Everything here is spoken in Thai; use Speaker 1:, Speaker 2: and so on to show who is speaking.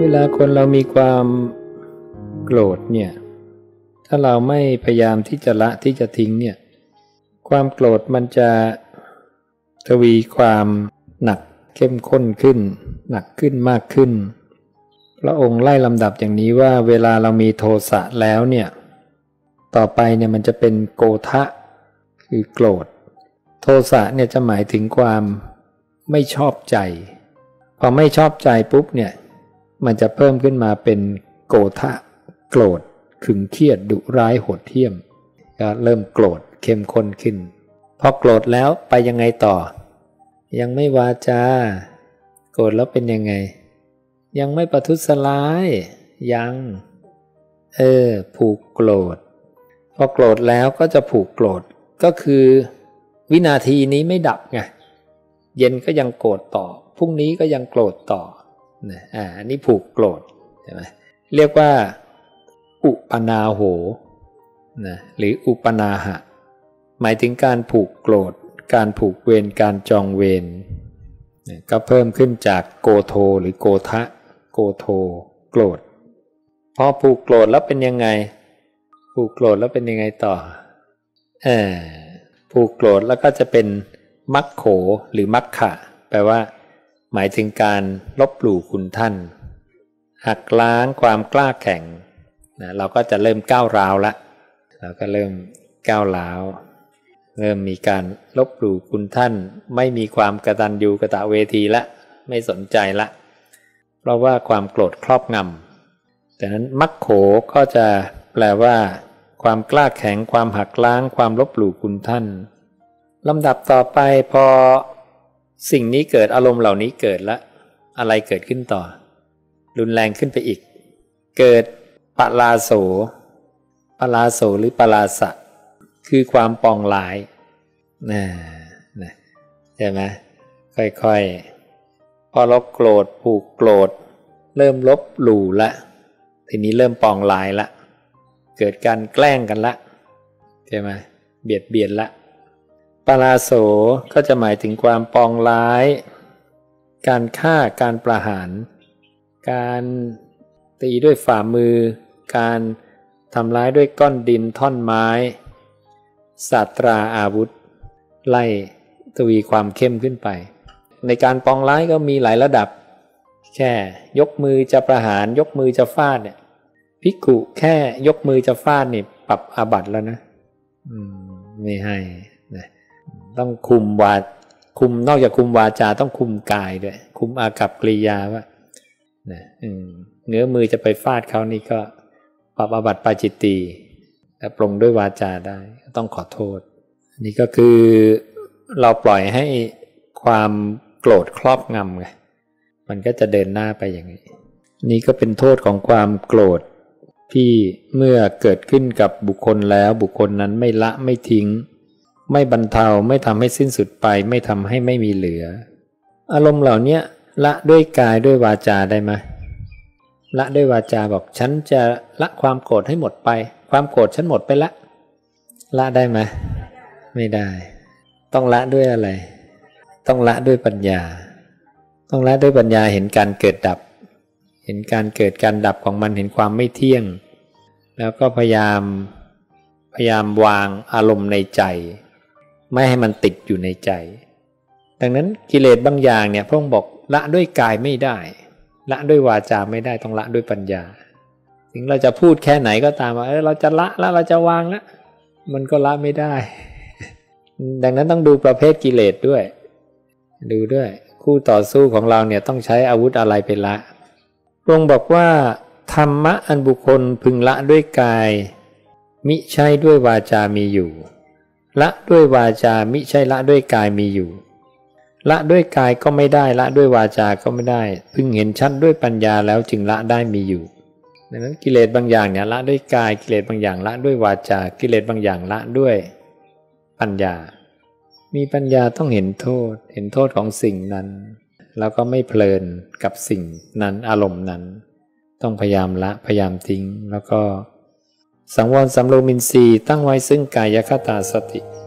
Speaker 1: ลาคนเรามีความโกรธเนี่ยถ้าเราไม่พยายามที่จะละที่จะทิ้งเนี่ยความโกรธมันจะทวีความหนักเข้มข้นขึ้นหนักขึ้นมากขึ้นพระองค์ไล่ลำดับอย่างนี้ว่าเวลาเรามีโทสะแล้วเนี่ยต่อไปเนี่ยมันจะเป็นโกฏะคือโกรธโทสะเนี่ยจะหมายถึงความไม่ชอบใจพอไม่ชอบใจปุ๊บเนี่ยมันจะเพิ่มขึ้นมาเป็นโกฏะโกรธขึงเครียดดุร้ายโหดเหี้ยมก็เริ่มโกรธเข้มข้นขึ้นพอโกรธแล้วไปยังไงต่อยังไม่วาจาโกรธแล้วเป็นยังไงยังไม่ประทุษร้ายยังผูกโกรธพอโกรธแล้วก็จะผูกโกรธก็คือวินาทีนี้ไม่ดับไงเย็นก็ยังโกรธต่อพรุ่งนี้ก็ยังโกรธต่ออันนี้ผูกโกรธใช่ไหมเรียกว่าอุปนาโหนะหรืออุปนาหะหมายถึงการผูกโกรธการผูกเวรการจองเวรก็เพิ่มขึ้นจากโกโทหรือโกทะโกโทโกรธพอผูกโกรธแล้วเป็นยังไงผูกโกรธแล้วเป็นยังไงต่อผูกโกรธแล้วก็จะเป็นมัคโขหรือมัคคะแปลว่าหมายถึงการลบหลู่คุณท่านหักล้างความกล้าแข็งนะเราก็จะเริ่มก้าวร้าวละเราก็เริ่มก้าวร้าวเริ่มมีการลบหลู่คุณท่านไม่มีความกตัญญูกตเวทีละไม่สนใจละเพราะว่าความโกรธครอบงำแต่นั้นมัคโขก็จะแปลว่าความกล้าแข็งความหักล้างความลบหลู่คุณท่านลำดับต่อไปพอสิ่งนี้เกิดอารมณ์เหล่านี้เกิดแล้วอะไรเกิดขึ้นต่อรุนแรงขึ้นไปอีกเกิดปลาโสหรือปลาสะคือความปองร้ายใช่ไหมค่อยๆพอเราโกรธผูกโกรธเริ่มลบหลู่ละทีนี้เริ่มปองร้ายละเกิดการแกล้งกันละใช่ไหมเบียดเบียนละปลาโสก็จะหมายถึงความปองร้ายการฆ่าการประหารการตีด้วยฝ่ามือการทำร้ายด้วยก้อนดินท่อนไม้ศาสตราอาวุธไล่ทวีความเข้มขึ้นไปในการปองร้ายก็มีหลายระดับแค่ยกมือจะประหารยกมือจะฟาดเนี่ยภิกขุแค่ยกมือจะฟาดนี่ปรับอาบัติแล้วนะไม่ให้นะต้องคุมนอกจากคุมวาจาต้องคุมกายด้วยคุมอากัปกิริยาว่าเงื้อมือจะไปฟาดเขานี่ก็ปรับอาบัติปาจิตตีแต่ปรงด้วยวาจาได้ต้องขอโทษนี่ก็คือเราปล่อยให้ความโกรธครอบงำไงมันก็จะเดินหน้าไปอย่างนี้นี่ก็เป็นโทษของความโกรธที่เมื่อเกิดขึ้นกับบุคคลแล้วบุคคลนั้นไม่ละไม่ทิ้งไม่บรรเทาไม่ทำให้สิ้นสุดไปไม่ทำให้ไม่มีเหลืออารมณ์เหล่านี้ละด้วยกายด้วยวาจาได้ไหมละด้วยวาจาบอกฉันจะละความโกรธให้หมดไปความโกรธฉันหมดไปละได้ไหมไม่ได้ต้องละด้วยอะไรต้องละด้วยปัญญาต้องละด้วยปัญญาเห็นการเกิดดับเห็นการเกิดการดับของมันเห็นความไม่เที่ยงแล้วก็พยายามวางอารมณ์ในใจไม่ให้มันติดอยู่ในใจดังนั้นกิเลสบางอย่างเนี่ยพระองค์บอกละด้วยกายไม่ได้ละด้วยวาจาไม่ได้ต้องละด้วยปัญญาถึงเราจะพูดแค่ไหนก็ตามว่าเราจะละแล้วเราจะวางแล้วมันก็ละไม่ได้ ดังนั้นต้องดูประเภทกิเลสด้วยดูด้วยคู่ต่อสู้ของเราเนี่ยต้องใช้อาวุธอะไรไปละพระองค์บอกว่าธรรมะอันบุคคลพึงละด้วยกายมิใช่ด้วยวาจามีอยู่ละด้วยวาจามิใช่ละด้วยกายมีอยู่ละด้วยกายก็ไม่ได้ละด้วยวาจาก็ไม่ได้พึงเห็นชัดด้วยปัญญาแล้วจึงละได้มีอยู่ดังนั้นกิเลสบางอย่างเนี่ยละด้วยกายกิเลสบางอย่างละด้วยวาจากิเลสบางอย่างละด้วยปัญญามีปัญญาต้องเห็นโทษของสิ่งนั้นแล้วก็ไม่เพลินกับสิ่งนั้นอารมณ์นั้นต้องพยายามละพยายามทิ้งแล้วก็สังวรสำรวมอินทรีย์ตั้งไว้ซึ่งกายคตาสติ